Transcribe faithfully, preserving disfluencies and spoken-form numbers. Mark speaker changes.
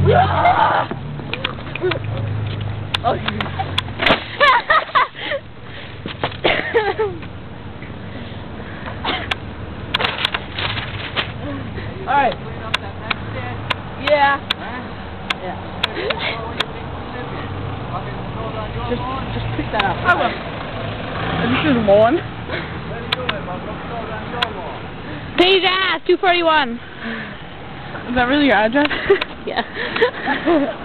Speaker 1: Oh. Alright. Yeah. Yeah. Just, just pick that up. I will. This is lawn.
Speaker 2: Page ass, two forty-one.
Speaker 1: Is that really your address?
Speaker 2: Yeah.